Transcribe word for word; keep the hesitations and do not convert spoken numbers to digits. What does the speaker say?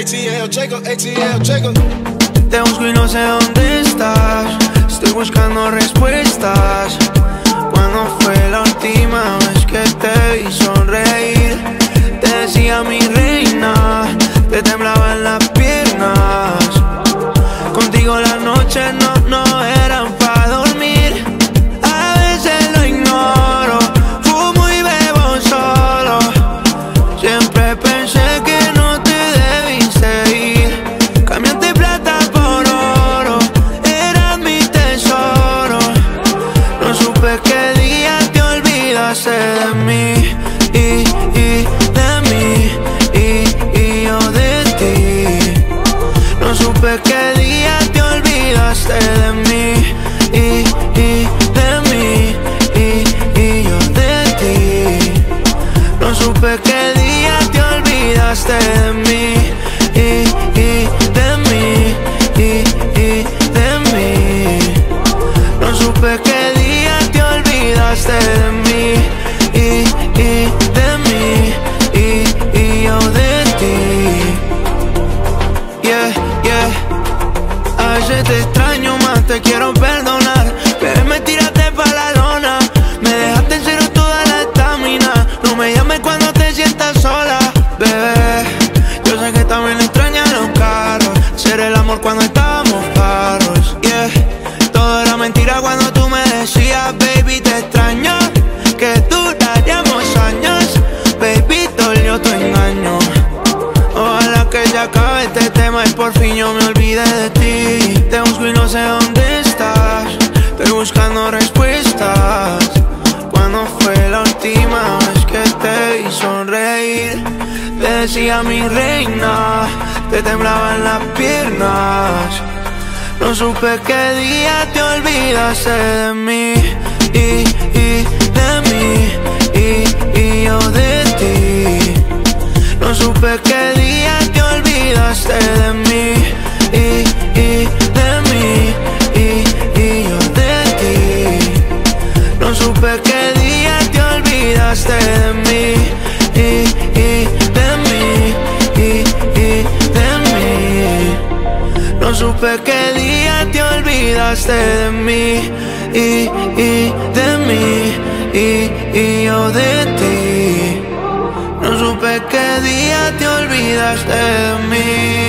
T L Jacob, A T L Jacob. Te busco y no sé dónde estás. Estoy buscando respuestas. ¿Cuándo fue la última vez que te vi sonreír? Te decía mi reina, te temblaban las piernas. Contigo las noches no, no eran pa' dormir. A veces lo ignoro, fumo y bebo solo. Siempre pensé que no te debiste ir. Cambiaste plata por oro, eras mi tesoro. No supe qué día te olvidaste de mí y, y de mí y, y yo de ti. No supe qué día te olvidaste de mí y, y de mí y, y yo de ti. No supe qué día te olvidaste de mí y, y de mí y, y de mí. No supe qué día te olvidaste de mí y, y de mí y, y yo de ti. Yeah, yeah. A veces te extraño más, te quiero perdonar, pero me tiraste pa' la lona. Me dejaste en cero toda la estamina. No me llames cuando te sientas sola, bebé. Yo sé que también extrañas los carros, hacer el amor cuando estábamos parros, yeah. Todo era mentira cuando tú me decías, baby, te extraño, que duraríamos años. Baby, dolió tu engaño. Ojalá que ya acabe este tema y por fin yo me olvide de ti. Te busco y no sé dónde estás. Estoy buscando respuestas. ¿Cuándo fue la última vez que te vi sonreír? Te decía mi reina, te temblaban las piernas. No supe qué día te olvidaste de mí y, y de mí y, y yo de ti. No supe qué día te olvidaste de mí y, y de mí y, y yo de ti. No supe qué día te olvidaste de mí y, y de mí y, y de mí. No supe qué día te olvidaste de mí y, y de mí y, y yo de ti. No supe qué día te olvidaste de mí.